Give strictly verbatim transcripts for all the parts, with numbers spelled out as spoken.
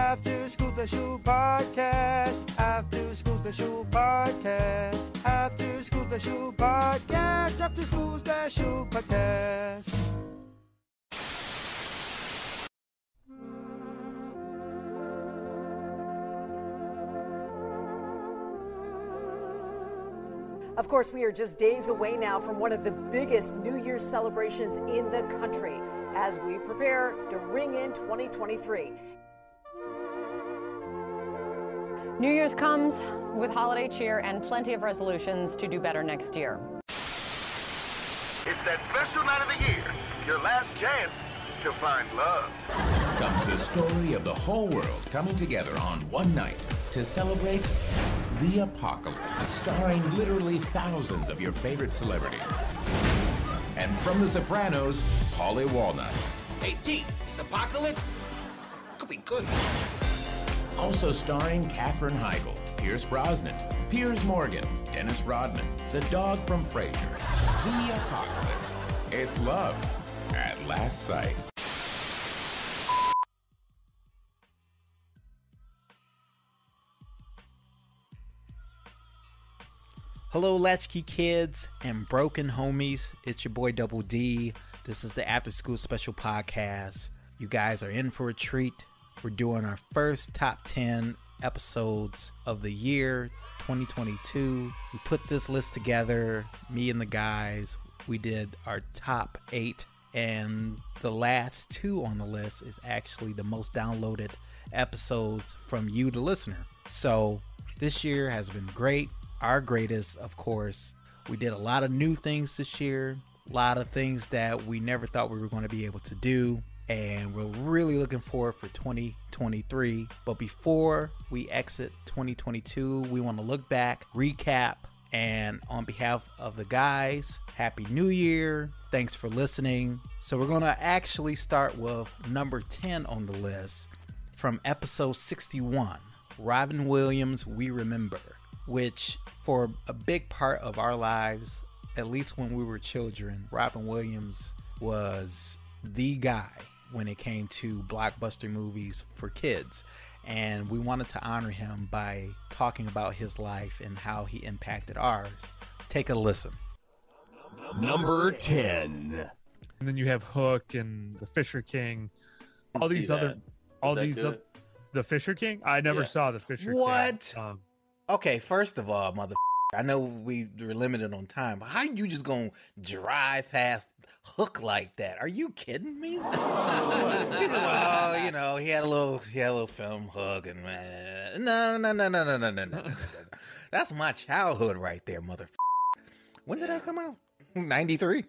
After School Special Podcast. After School Special Podcast. After School Special Podcast. After School Special Podcast. Of course, we are just days away now from one of the biggest New Year's celebrations in the country as we prepare to ring in twenty twenty-three. New Year's comes with holiday cheer and plenty of resolutions to do better next year. It's that special night of the year, your last chance to find love. Comes the story of the whole world coming together on one night to celebrate the apocalypse, starring literally thousands of your favorite celebrities. And from The Sopranos, Paulie Walnuts. Hey, T, apocalypse? Could be good. Also starring Katherine Heigl, Pierce Brosnan, Piers Morgan, Dennis Rodman, the dog from Frasier. The apocalypse. It's love at last sight. Hello, Latchkey kids and broken homies. It's your boy Double D. This is the After School Special Podcast. You guys are in for a treat. We're doing our first top ten episodes of the year twenty twenty-two. We put this list together, me and the guys. We did our top eight, and the last two on the list is actually the most downloaded episodes from you, the listener. So this year has been great. Our greatest, of course. We did a lot of new things this year, a lot of things that we never thought we were going to be able to do, and we're really looking forward for twenty twenty-three. But before we exit twenty twenty-two, we want to look back, recap, and on behalf of the guys, Happy New Year. Thanks for listening. So we're going to actually start with number ten on the list from episode sixty-one, Robin Williams, We Remember, which for a big part of our lives, at least when we were children, Robin Williams was the guy when it came to blockbuster movies for kids. And we wanted to honor him by talking about his life and how he impacted ours. Take a listen. Number ten. And then you have Hook and The Fisher King. All these other, that. all that these, good? uh, The Fisher King? I never Yeah. saw The Fisher What? King. Um, Okay, first of all, mother, I know we were limited on time, but how you just gonna drive past Hook like that? Are you kidding me? Well, you know, he had a little, he had a little film Hook, and man, no, no, no, no, no, no, no, no, no. That's my childhood right there, mother. When did that come out? ninety-three.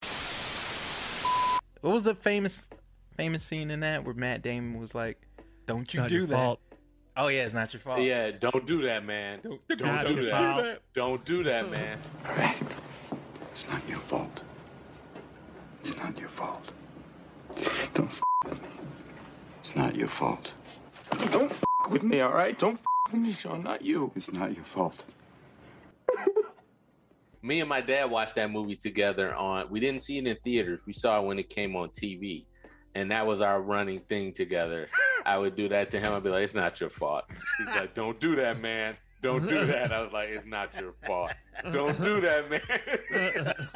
What was the famous, famous scene in that where Matt Damon was like, "Don't you not do your that"? fault. Oh yeah, it's not your fault. Yeah, don't do that, man. Don't, don't Not do your that. fault. Don't do that, man. All right. It's not your fault. It's not your fault. Don't f with me. It's not your fault. Don't f with me, all right? Don't f with me, Sean. Not you. It's not your fault. Me and my dad watched that movie together on, we didn't see it in theaters. We saw it when it came on T V. And that was our running thing together. I would do that to him. I'd be like, it's not your fault. He's like, don't do that, man. Don't do that. I was like, it's not your fault. Don't do that, man.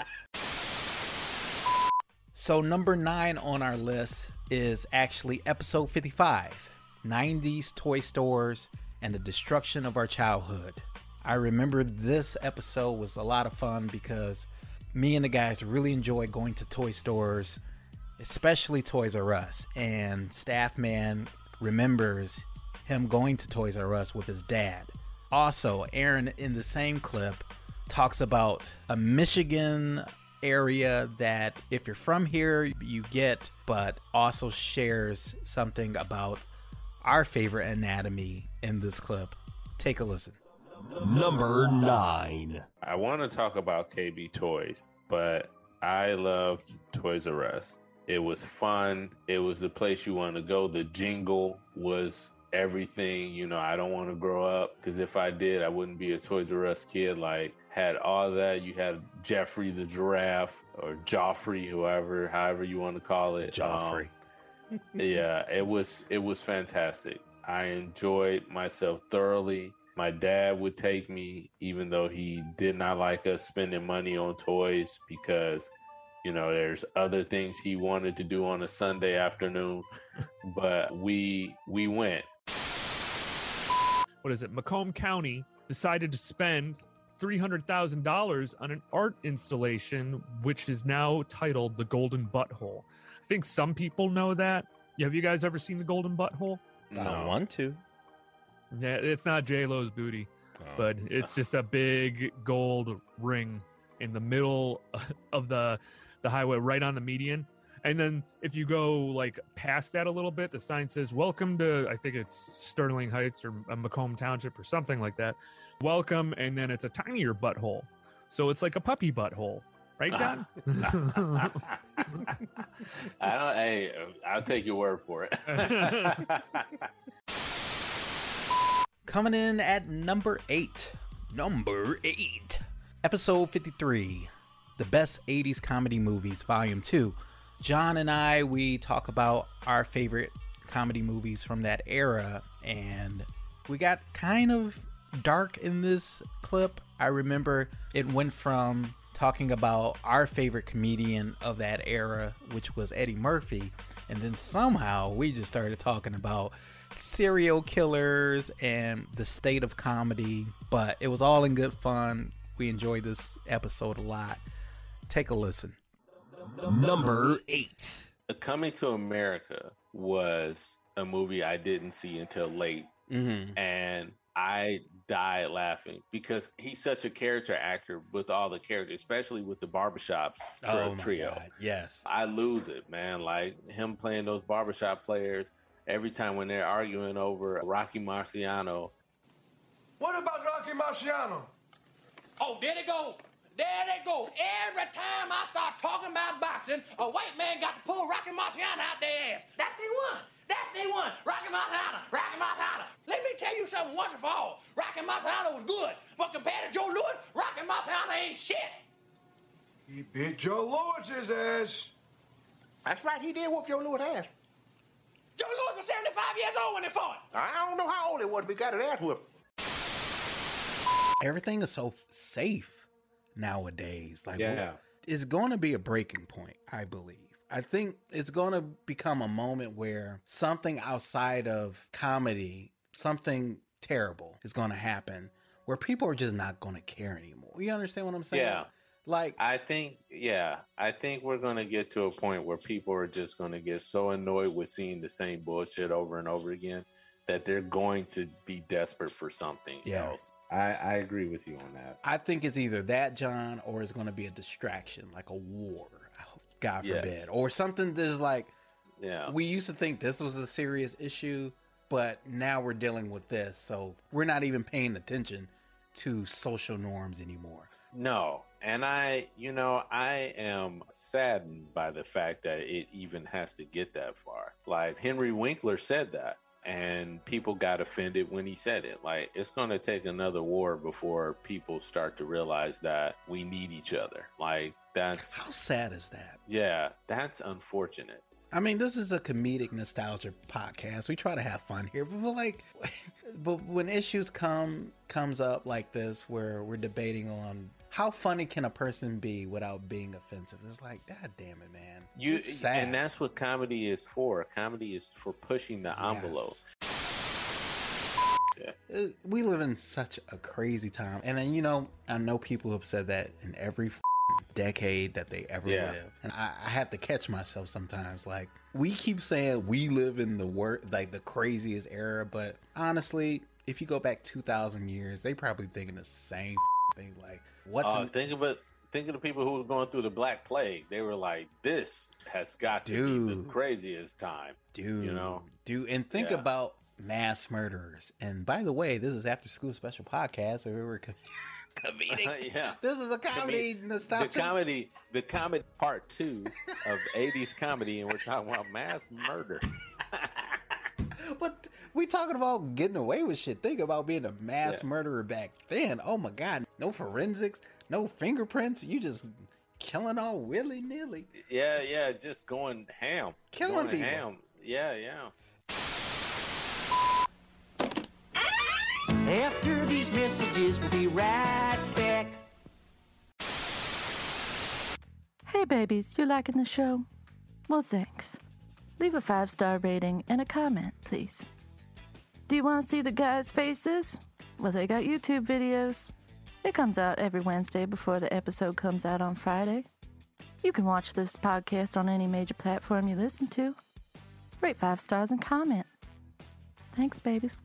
So number nine on our list is actually episode fifty-five, nineties toy stores and the destruction of our childhood. I remember this episode was a lot of fun because me and the guys really enjoyed going to toy stores, especially Toys R Us. And Staff Man remembers him going to Toys R Us with his dad. Also, Aaron in the same clip talks about a Michigan area that if you're from here, you get, but also shares something about our favorite anatomy in this clip. Take a listen. Number nine. I want to talk about K B Toys, but I loved Toys R Us. It was fun. It was the place you want to go. The jingle was everything. You know, I don't want to grow up, because if I did, I wouldn't be a Toys R Us kid. Like, had all that. You had Jeffrey the giraffe, or Joffrey, whoever, however you want to call it. Joffrey. Um, yeah, it was it was fantastic. I enjoyed myself thoroughly. My dad would take me, even though he did not like us spending money on toys because, you know, there's other things he wanted to do on a Sunday afternoon. But we we went. What is it? Macomb County decided to spend three hundred thousand dollars on an art installation, which is now titled The Golden Butthole. I think some people know that. Have you guys ever seen The Golden Butthole? No. I want to. Yeah, it's not J-Lo's booty, oh. but it's just a big gold ring in the middle of the the highway, right on the median. And then if you go like past that a little bit, the sign says, welcome to, I think it's Sterling Heights or Macomb Township or something like that. Welcome. And then it's a tinier butthole. So it's like a puppy butthole. Right, John? I don't, hey, I'll take your word for it. Coming in at number eight. Number eight. Episode fifty-three. The Best eighties Comedy Movies, Volume two. John and I, we talk about our favorite comedy movies from that era, and we got kind of dark in this clip. I remember it went from talking about our favorite comedian of that era, which was Eddie Murphy, and then somehow we just started talking about serial killers and the state of comedy, but it was all in good fun. We enjoyed this episode a lot. Take a listen. Number eight. Coming to America was a movie I didn't see until late. Mm-hmm. And I died laughing because he's such a character actor with all the characters, especially with the barbershop tri- oh my trio. God, yes. I lose it, man. Like him playing those barbershop players every time when they're arguing over Rocky Marciano. What about Rocky Marciano? Oh, there they go. There they go. Every time I start talking about boxing, a white man got to pull Rocky Marciano out their ass. That's the one. That's the one. Rocky Marciano. Rocky Marciano. Let me tell you something wonderful. Rocky Marciano was good, but compared to Joe Louis, Rocky Marciano ain't shit. He beat Joe Louis's ass. That's right. He did whoop Joe Louis' ass. Joe Louis was seventy-five years old when they fought. I don't know how old he was, but he got his ass whooped. Everything is so safe nowadays. Like, yeah, it's going to be a breaking point, I believe. I think it's going to become a moment where something outside of comedy, something terrible is going to happen where people are just not going to care anymore. You understand what I'm saying? Yeah. Like, I think, yeah, I think we're going to get to a point where people are just going to get so annoyed with seeing the same bullshit over and over again that they're going to be desperate for something Yeah. else. I, I agree with you on that. I think it's either that, John, or it's going to be a distraction, like a war, God Yeah. forbid, or something that's like, Yeah. we used to think this was a serious issue, but now we're dealing with this, so we're not even paying attention to social norms anymore. No. And I, you know, I am saddened by the fact that it even has to get that far. Like Henry Winkler said that, and people got offended when he said it. Like, it's going to take another war before people start to realize that we need each other. Like, that's... How sad is that? Yeah, that's unfortunate. I mean, this is a comedic nostalgia podcast. We try to have fun here, but like, but when issues come comes up like this, where we're debating on how funny can a person be without being offensive, it's like, God damn it, man. You It's sad. and that's what comedy is for. Comedy is for pushing the envelope. Yeah. Uh, We live in such a crazy time, and then, you know, I know people have said that in every f- decade that they ever Yeah. lived, and I, I have to catch myself sometimes. Like, we keep saying we live in the wor- like the craziest era, but honestly, if you go back two thousand years, they probably thinking the same f- thing. Like, what's Uh, in- think about think of the people who were going through the Black Plague. They were like, "This has got to be Dude. the craziest time." dude, you know? dude, and think Yeah. about mass murderers. And by the way, this is After School Special Podcast, so we were com- comedic. Yeah. This is a comedy The nostalgia. comedy, the comedy part two of eighties comedy, and we're talking about mass murder. But we talking about getting away with shit. Think about being a mass Yeah. murderer back then. Oh my God. No forensics, no fingerprints. You just killing all willy nilly. Yeah, yeah, just going ham, Killing going people. ham. Yeah, yeah. right back. Hey babies, you liking the show? Well, thanks. Leave a five-star rating and a comment, please. Do you want to see the guys' faces? Well, they got YouTube videos. It comes out every Wednesday before the episode comes out on Friday. You can watch this podcast on any major platform you listen to. Rate five stars and comment. Thanks, babies.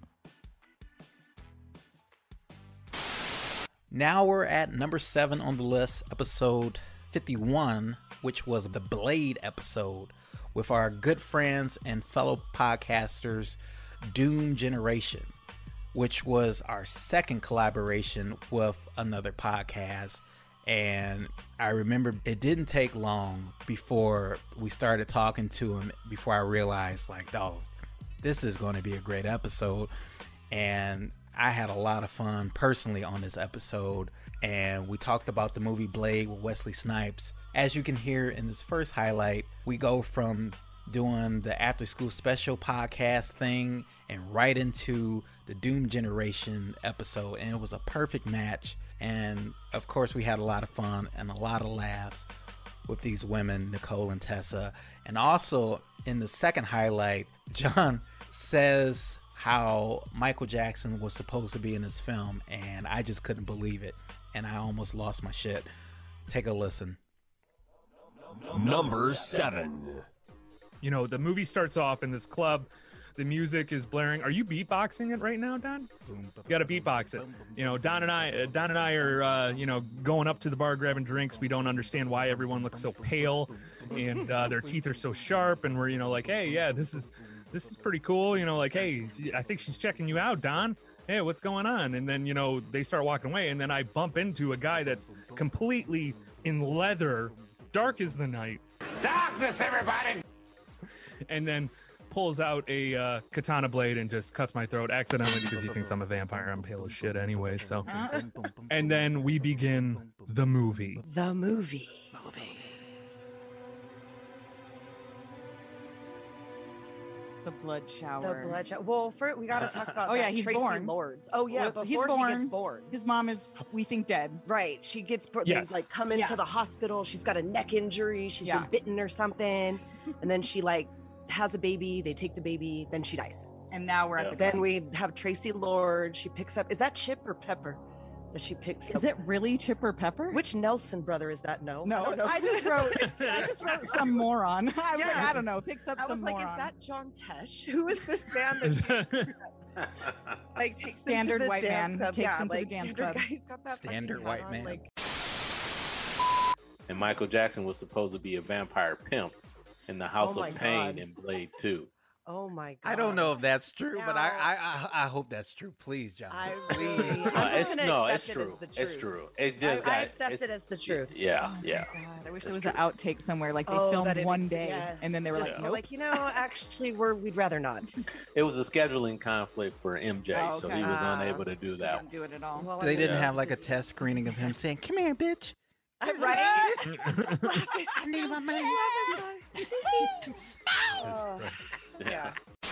Now we're at number seven on the list, episode fifty-one, which was the Blade episode with our good friends and fellow podcasters, Doom Generation, which was our second collaboration with another podcast. And I remember it didn't take long before we started talking to him, before I realized, like, oh, this is going to be a great episode. And I had a lot of fun personally on this episode. And we talked about the movie Blade with Wesley Snipes. As you can hear in this first highlight, we go from doing the after school special podcast thing and right into the Doom Generation episode. And it was a perfect match. And of course, we had a lot of fun and a lot of laughs with these women, Nicole and Tessa. And also in the second highlight, John says how Michael Jackson was supposed to be in this film, and I just couldn't believe it. And I almost lost my shit. Take a listen. Number seven. You know, the movie starts off in this club. The music is blaring. Are you beatboxing it right now, Don? You got to beatbox it. You know, Don and I, uh, Don and I are, uh, you know, going up to the bar grabbing drinks. We don't understand why everyone looks so pale, and uh, their teeth are so sharp. And we're, you know, like, hey, yeah, this is, this is pretty cool. You know, like, hey, I think she's checking you out, Don. Hey, what's going on? And then, you know, they start walking away, and then I bump into a guy that's completely in leather, dark as the night. Darkness, everybody! And then pulls out a uh, katana blade and just cuts my throat accidentally because he thinks I'm a vampire. I'm pale as shit anyway. So, and then we begin the movie. The movie. Movie. The blood shower. The blood shower. Well, for, we got to talk about oh, that. yeah, he's Tracy born. Lords. Oh, yeah, Well, before he's born. he gets born. His mom is, we think, dead. Right. She gets, Yes. they like come into Yeah. the hospital. She's got a neck injury. She's Yeah. been bitten or something. And then she like has a baby. They take the baby. Then she dies. And now we're at the Then we have Tracy Lord. She picks up, is that Chip or Pepper? That she picks Is up? it really Chip or Pepper? Which Nelson brother is that? No. No, don't know. I just wrote, I just wrote some moron. I was like, I don't know. Picks up I some was like, moron. is that John Tesh? Who is this man that like takes Standard him to the white dance man club? takes yeah, him to like, the dance standard club. Guy's got that Standard fucking white hat on, man. like- And Michael Jackson was supposed to be a vampire pimp in the House Oh my of Pain God. in Blade two. Oh my god. I don't know if that's true, but I, No. I I I hope that's true. Please, John. I Please. really, I'm No, just it's gonna no, accept it's it true. as the truth. It's true. It just I, got I accept it's- it as the truth. Yeah, yeah. God, I wish That's there was true. an outtake somewhere. Like they Oh, filmed that it one ex- day yeah. and then they were Just like, nope. like, you know, actually, we're we'd rather not. It was a scheduling conflict for M J, Oh, so okay. he was Ah. unable to do that. Don't do it at all. Well, I They mean, didn't Yeah. have like a test screening of him saying, "Come here, bitch." right? I need my money. Oh, yeah.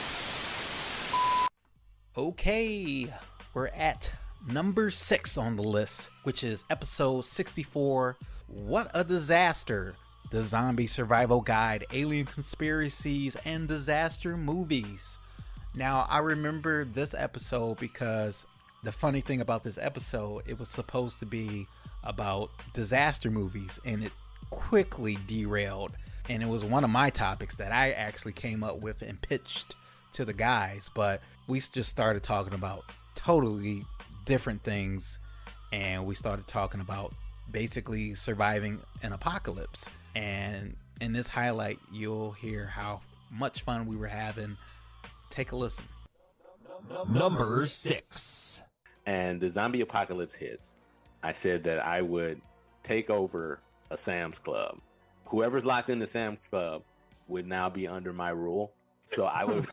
Okay, we're at number six on the list, which is episode sixty-four. What a disaster! The Zombie Survival Guide, Alien Conspiracies, and Disaster Movies. Now, I remember this episode because the funny thing about this episode, it was supposed to be about disaster movies, and it quickly derailed. And it was one of my topics that I actually came up with and pitched to the guys, but we just started talking about totally different things, and we started talking about basically surviving an apocalypse. And in this highlight, you'll hear how much fun we were having. Take a listen. Number six. And the zombie apocalypse hits. I said that I would take over a Sam's Club. Whoever's locked in the Sam's Club would now be under my rule. So I would,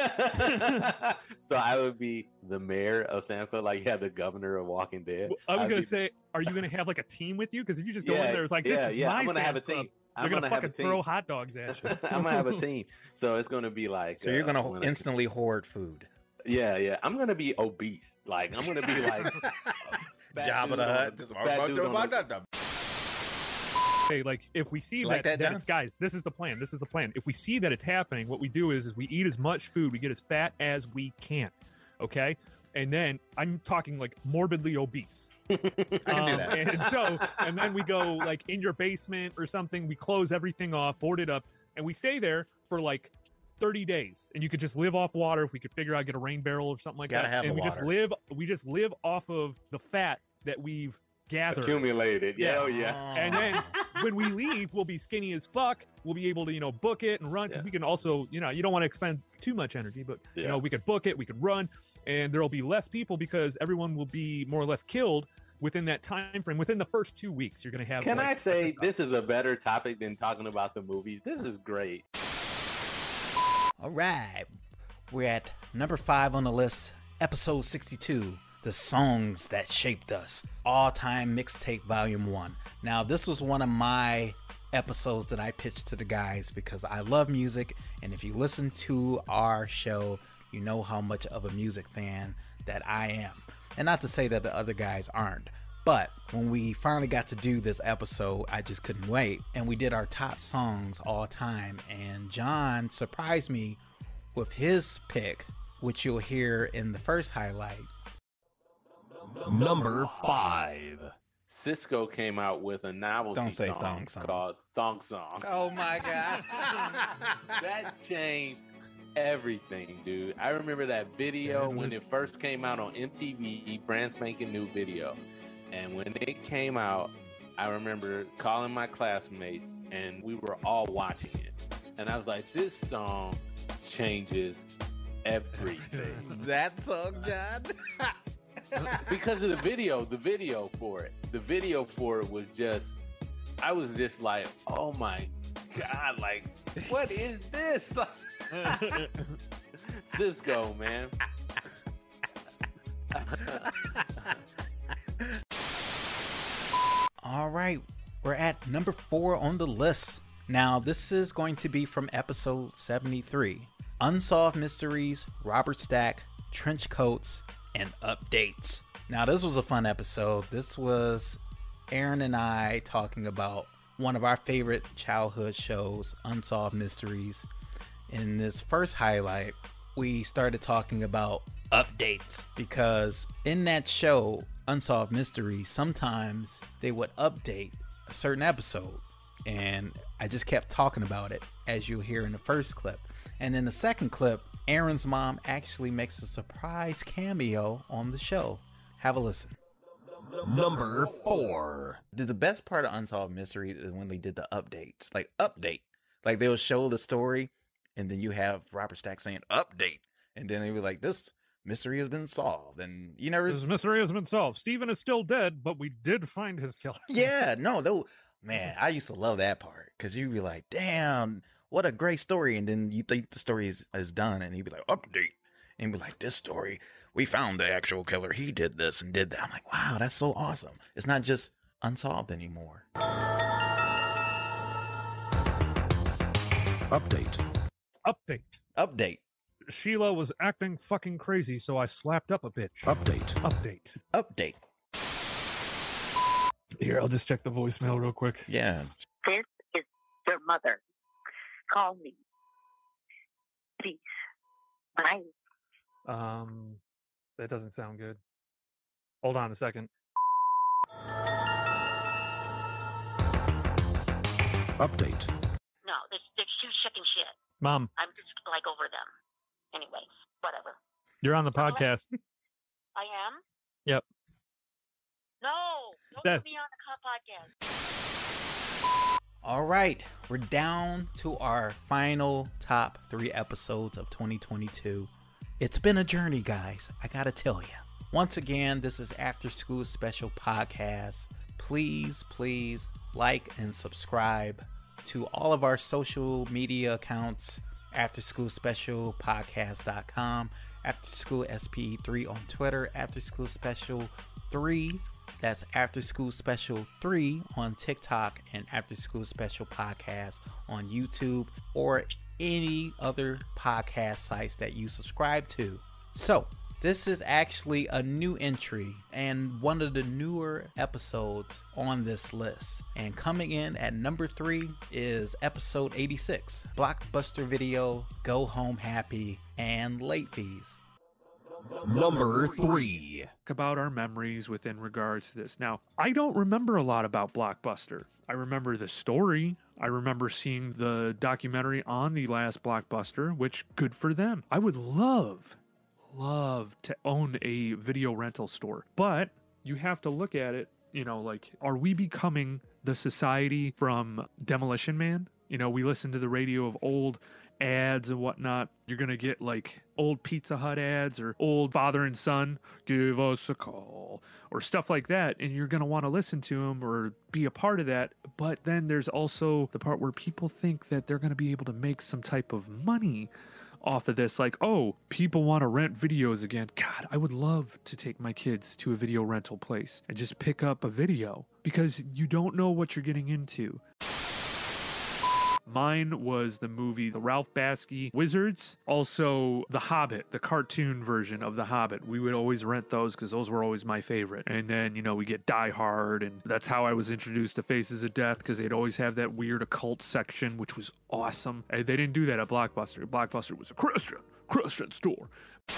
so I would be the mayor of Sam's Club, like you have the governor of Walking Dead. I was I'd gonna be- say, are you gonna have like a team with you? Because if you just go Yeah, in there, it's like this yeah, is yeah, my I'm gonna have a Sam's Club. team. They're I'm gonna, gonna have a fucking team. throw hot dogs at you. I'm gonna have a team, so it's gonna be like. So you're uh, gonna I'm gonna- instantly hoard food. Yeah, yeah. I'm gonna be obese. Like I'm gonna be like fat Jabba dude the on- Hutt. the Just- fat dude on the- Okay, like if we see Like that, that, that John? it's guys, this is the plan. This is the plan. If we see that it's happening, what we do is is we eat as much food, we get as fat as we can. Okay, and then I'm talking like morbidly obese. I can do that. And so, and then we go like in your basement or something. We close everything off, board it up, and we stay there for like thirty days. And you could just live off water if we could figure out get a rain barrel or something like Gotta that. have and the we just water. live. We just live off of the fat that we've gathered. Accumulated. Yeah, oh, yeah. And then when we leave, we'll be skinny as fuck. We'll be able to, you know, book it and run because we can also, you know, you don't want to expend too much energy, but you Yeah. know, we could book it, we could run, and there'll be less people because everyone will be more or less killed within that time frame. Within the first two weeks, you're gonna have. Can like, I say this is a better topic than talking about the movies? This is great. All right. We're at number five on the list, episode sixty-two, The Songs That Shaped Us, All Time Mixtape Volume one. Now, this was one of my episodes that I pitched to the guys because I love music, and if you listen to our show, you know how much of a music fan that I am. And not to say that the other guys aren't, but when we finally got to do this episode, I just couldn't wait. And we did our top songs all time. And John surprised me with his pick, which you'll hear in the first highlight. Number five. Cisco came out with a novelty Don't say song, thong song. called Thong Song. Oh my God. That changed everything, dude. I remember that video when it first came out on M T V, brand spanking new video. And when it came out, I remember calling my classmates and we were all watching it. And I was like, this song changes everything. That song, John? Because of the video, the video for it. The video for it was just, I was just like, oh my God, like, what is this? Cisco, man. All right, we're at number four on the list. Now, this is going to be from episode seventy-three. Unsolved Mysteries, Robert Stack, Trench Coats, and Updates. Now, this was a fun episode. This was Aaron and I talking about one of our favorite childhood shows, Unsolved Mysteries. In this first highlight, we started talking about updates because in that show, Unsolved Mysteries, sometimes they would update a certain episode. And I just kept talking about it, as you'll hear in the first clip. And in the second clip, Aaron's mom actually makes a surprise cameo on the show. Have a listen. Number four. The best part of Unsolved Mystery is when they did the updates. Like, update. Like, they'll show the story, and then you have Robert Stack saying, update. And then they were like, this mystery has been solved. And you never... This mystery has been solved. Stephen is still dead, but we did find his killer. Yeah, no, though, man, I used to love that part because you'd be like, damn, what a great story. And then you think the story is, is done, and he'd be like, update. And be like, this story, we found the actual killer. He did this and did that. I'm like, wow, that's so awesome. It's not just unsolved anymore. Update. Update. Update. Sheila was acting fucking crazy, so I slapped up a bitch. Update. Update. Update. Here, I'll just check the voicemail real quick. Yeah. This is your mother. Call me. Please. Bye. Um, that doesn't sound good. Hold on a second. Update. No, they're, they're too chicken shit. Mom, I'm just like over them. Anyways, whatever. you're on the podcast. I am? Yep. No, don't That- put me on the co- podcast. All right, we're down to our final top three episodes of twenty twenty-two. It's been a journey, guys. I gotta tell you. Once again, this is After School Special Podcast. Please, please like and subscribe to all of our social media accounts. After School Special Podcast dot com, After School S P E three on Twitter, After School Special three. That's After School Special three on TikTok, and After School Special Podcast on YouTube, or any other podcast sites that you subscribe to. So, This is actually a new entry and one of the newer episodes on this list. And coming in at number three is episode eighty-six, Blockbuster Video, Go Home Happy, and Late Fees. Number three. About our memories within regards to this. Now, I don't remember a lot about Blockbuster. I remember the story. I remember seeing the documentary on the last Blockbuster, which good for them. I would love, love to own a video rental store. But you have to look at it, you know, like, are we becoming the society from Demolition Man? You know, we listen to the radio of old ads and whatnot. You're going to get like old Pizza Hut ads or old father and son, give us a call, or stuff like that. And you're going to want to listen to them or be a part of that. But then there's also the part where people think that they're going to be able to make some type of money off of this. Like, oh, people want to rent videos again. God, I would love to take my kids to a video rental place and just pick up a video, because you don't know what you're getting into. Mine was the movie The Ralph Bakshi Wizards, also The Hobbit, the cartoon version of The Hobbit. We would always rent those because those were always my favorite. And then, you know, we get Die Hard, and that's how I was introduced to Faces of Death, because they'd always have that weird occult section, which was awesome. And they didn't do that at Blockbuster. Blockbuster was a Christian, Christian store.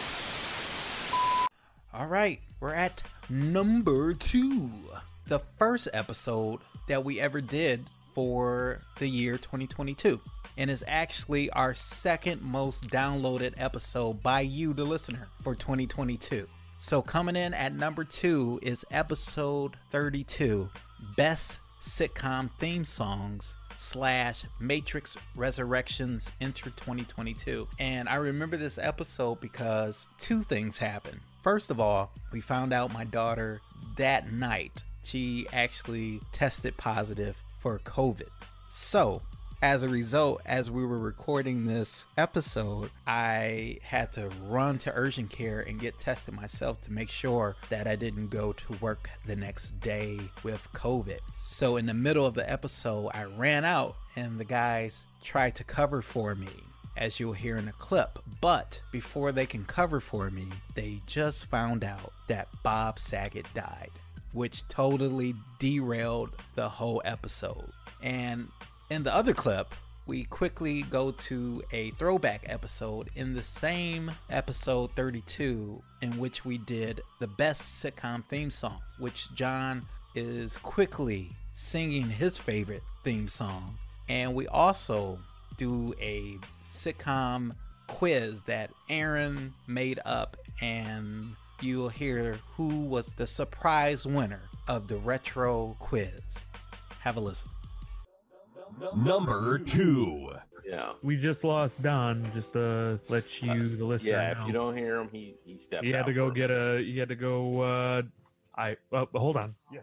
All right, we're at number two. The first episode that we ever did for the year twenty twenty-two, and is actually our second most downloaded episode by you, the listener, for twenty twenty-two. So coming in at number two is episode thirty-two, Best Sitcom Theme Songs slash Matrix Resurrections Enter twenty twenty-two. And I remember this episode because two things happened. First of all, we found out my daughter that night, she actually tested positive for COVID. So as a result, as we were recording this episode, I had to run to urgent care and get tested myself to make sure that I didn't go to work the next day with COVID. So in the middle of the episode, I ran out and the guys tried to cover for me, as you'll hear in the clip. But before they can cover for me, they just found out that Bob Saget died, which totally derailed the whole episode. And in the other clip, we quickly go to a throwback episode in the same episode thirty-two, in which we did the best sitcom theme song, which John is quickly singing his favorite theme song. And we also do a sitcom quiz that Aaron made up, and you'll hear who was the surprise winner of the retro quiz. Have a listen. Number two. Yeah. We just lost Don, just to let you, the listener, Yeah, know. if you don't hear him, he he stepped He had out to go first. get a, he had to go, uh, I, oh, hold on. Yes.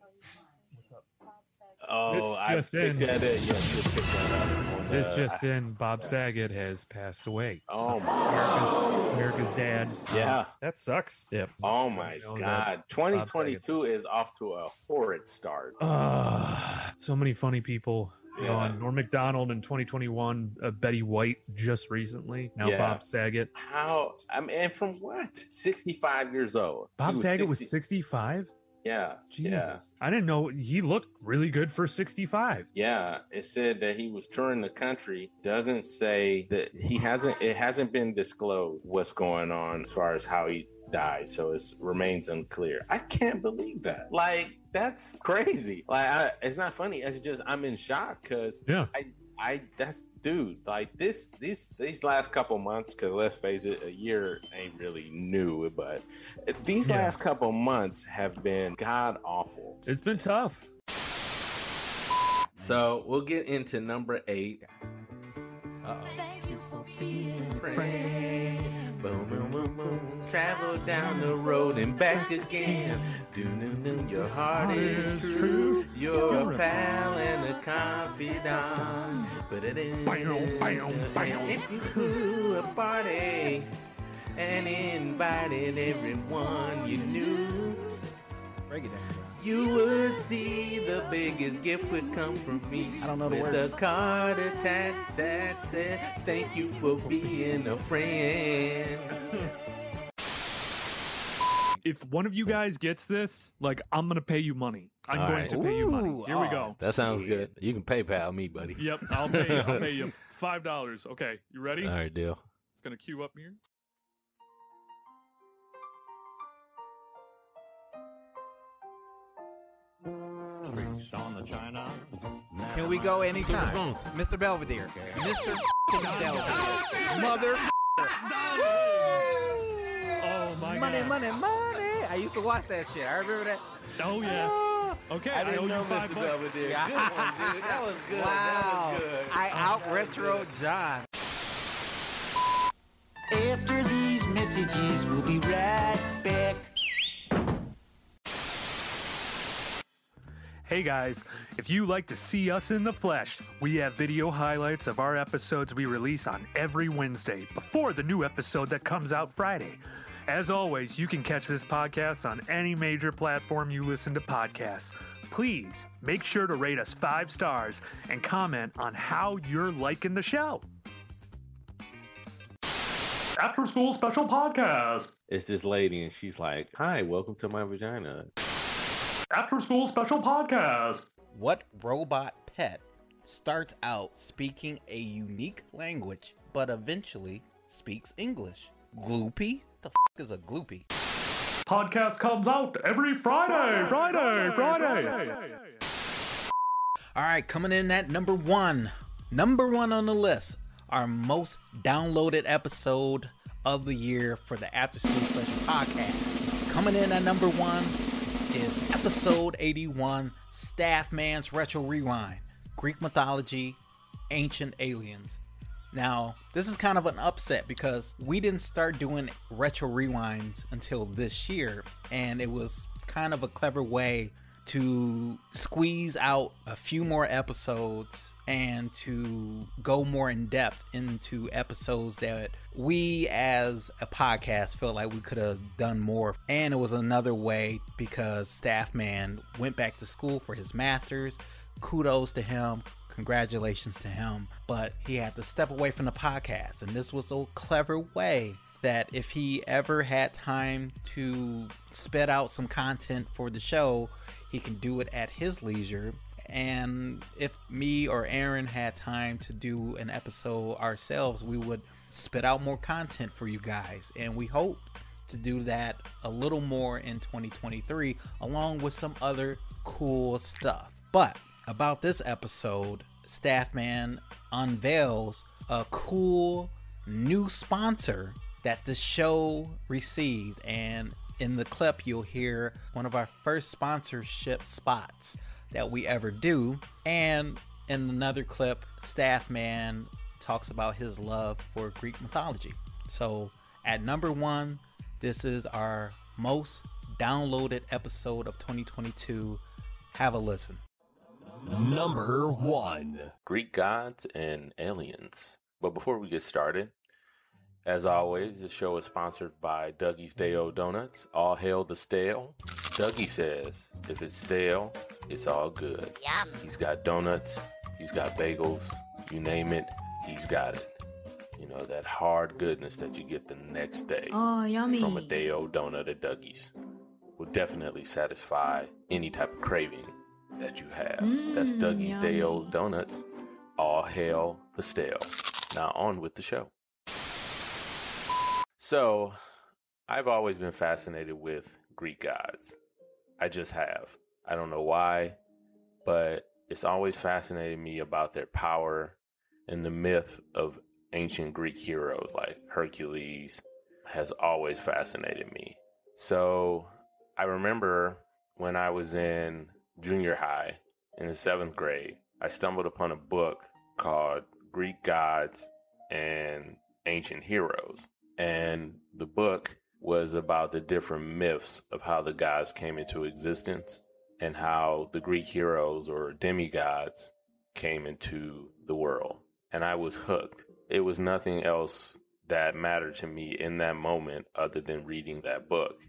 Oh, This I just picked in. that up. Yes, just picked that up. on This the- just in, Bob Saget has passed away. Oh my America's, America's dad. Yeah. That sucks. Yep. Oh my You know that God. twenty twenty-two is off to a horrid start. Uh, so many funny people. Yeah. Gone. Norm Macdonald in twenty twenty-one, uh, Betty White just recently. Now Yeah. Bob Saget. How? I mean, and from what? sixty-five years old. Bob He Saget was sixty sixty-five? Yeah. Jesus. Yeah. I didn't know he looked really good for sixty-five. Yeah, it said that he was touring the country. Doesn't say that he hasn't. It hasn't been disclosed what's going on as far as how he died, so it remains unclear. I can't believe that. Like, that's crazy. Like, I, it's not funny. It's just I'm in shock because yeah, I, I that's dude. Like this, these these last couple months. Because let's face it, a year ain't really new, but these Yeah. last couple months have been god awful. It's been tough. So we'll get into number eight. Uh-oh. Boom, boom, boom, boom. Travel down the road and back again. Do, do, do. Your heart is true. You're a pal and a confidant. But it is. If you threw a party and invited everyone you knew, break it down. you would see the biggest gift would come from me. I don't know the with word. a card attached that said, "Thank you for being a friend." if one of you guys gets this, like, I'm gonna pay you money. I'm All going right. to pay you money. Here we Oh, go. That sounds good. You can PayPal me, buddy. Yep, I'll pay you. I'll pay you five dollars. Okay, you ready? All right, deal. It's gonna queue up here. Streaks on the China. Can we go anytime? Mister Belvedere. Mister Belvedere. Mother. Oh my money, god. money, money. I used to watch that shit. I remember that. Oh yeah. Okay, I I, didn't owe know you five Mister bucks. Belvedere. Good one, dude. That was good. Wow. That was good. I out retro John. After these messages, we'll be right back. Hey guys, if you like to see us in the flesh, we have video highlights of our episodes we release on every Wednesday before the new episode that comes out Friday. As always, you can catch this podcast on any major platform you listen to podcasts. Please make sure to rate us five stars and comment on how you're liking the show. After School Special Podcast. It's this lady, and she's like, "Hi, welcome to my vagina." After School Special Podcast. What robot pet starts out speaking a unique language, but eventually speaks English? Gloopy? The f is a gloopy? Podcast comes out every Friday, Friday, Friday. Friday. All right, coming in at number one. Number one on the list. Our most downloaded episode of the year for the After School Special Podcast. Coming in at number one is episode eighty-one, Staff Man's Retro Rewind, Greek Mythology, Ancient Aliens. Now, this is kind of an upset because we didn't start doing retro rewinds until this year, and it was kind of a clever way to squeeze out a few more episodes and to go more in depth into episodes that we as a podcast felt like we could have done more. And it was another way because Staff Man went back to school for his master's. Kudos to him. Congratulations to him. But he had to step away from the podcast. And this was a clever way that if he ever had time to spit out some content for the show, he can do it at his leisure. And if me or Aaron had time to do an episode ourselves, we would spit out more content for you guys. And we hope to do that a little more in twenty twenty-three, along with some other cool stuff. But about this episode, Staff Man unveils a cool new sponsor that the show received. And in the clip, you'll hear one of our first sponsorship spots that we ever do. And in another clip, Staff Man talks about his love for Greek mythology. So at number one, this is our most downloaded episode of twenty twenty-two. Have a listen. Number one. Greek gods and aliens. But before we get started, as always, the show is sponsored by Dougie's Day-O Donuts. All hail the stale. Dougie says, if it's stale, it's all good. Yum. He's got donuts, he's got bagels, you name it, he's got it. You know, that hard goodness that you get the next day Oh, yummy. from a Day-O donut at Dougie's will definitely satisfy any type of craving that you have. Mm, That's Dougie's yummy. Day-O Donuts. All hail the stale. Now on with the show. So, I've always been fascinated with Greek gods. I just have. I don't know why, but it's always fascinated me about their power and the myth of ancient Greek heroes like Hercules has always fascinated me. So, I remember when I was in junior high in the seventh grade, I stumbled upon a book called Greek Gods and Ancient Heroes. And the book was about the different myths of how the gods came into existence and how the Greek heroes or demigods came into the world. And I was hooked. It was nothing else that mattered to me in that moment other than reading that book.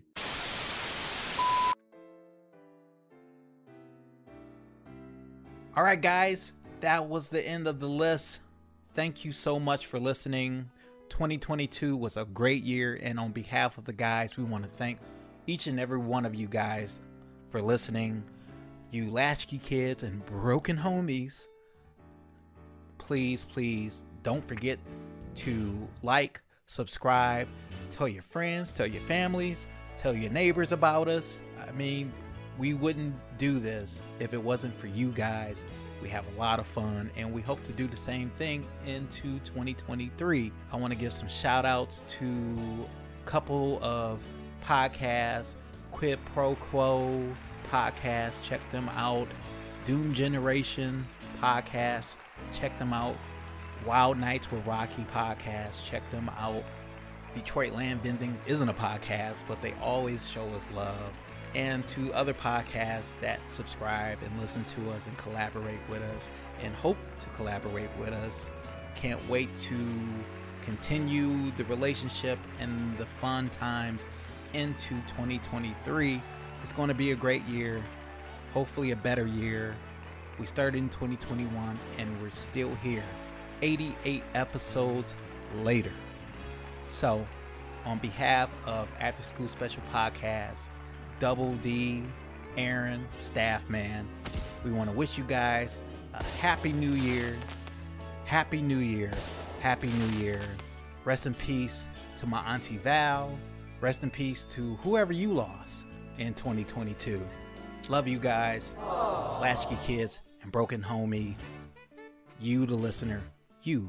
All right, guys, that was the end of the list. Thank you so much for listening. twenty twenty-two was a great year, and on behalf of the guys, we want to thank each and every one of you guys for listening. You latchkey kids and broken homies, please, please don't forget to like, subscribe, tell your friends, tell your families, tell your neighbors about us. I mean, we wouldn't do this if it wasn't for you guys. We have a lot of fun, and we hope to do the same thing into twenty twenty-three. I want to give some shout outs to a couple of podcasts. Quid Pro Quo podcast, check them out. Doom Generation podcast, check them out. Wild Nights with Rocky podcast, check them out. Detroit Land Bending isn't a podcast, but they always show us love. And to other podcasts that subscribe and listen to us and collaborate with us and hope to collaborate with us. Can't wait to continue the relationship and the fun times into twenty twenty-three. It's going to be a great year, hopefully a better year. We started in twenty twenty-one and we're still here, eighty-eight episodes later. So, on behalf of After School Special Podcast, Double D, Aaron, staff man, we want to wish you guys a happy new year. Happy new year. Happy new year. Rest in peace to my auntie Val. Rest in peace to whoever you lost in twenty twenty-two. Love you guys. Latchkey kids and broken homie. You, the listener. You.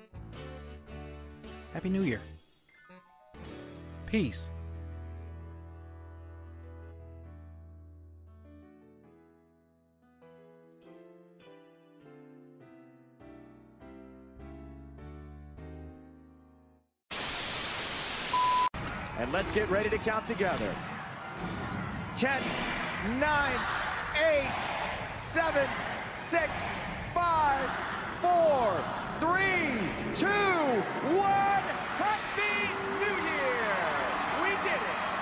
Happy New Year. Peace. And let's get ready to count together. ten, nine, eight, seven, six, five, four, three, two, one. Happy New Year! We did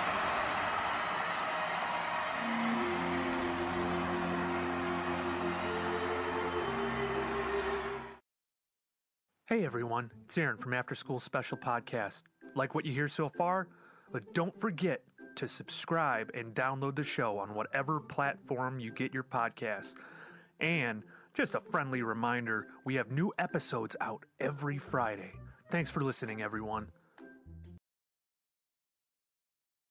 it! Hey everyone, it's Aaron from After School Special Podcast. Like what you hear so far? But don't forget to subscribe and download the show on whatever platform you get your podcasts. And just a friendly reminder, we have new episodes out every Friday. Thanks for listening, everyone.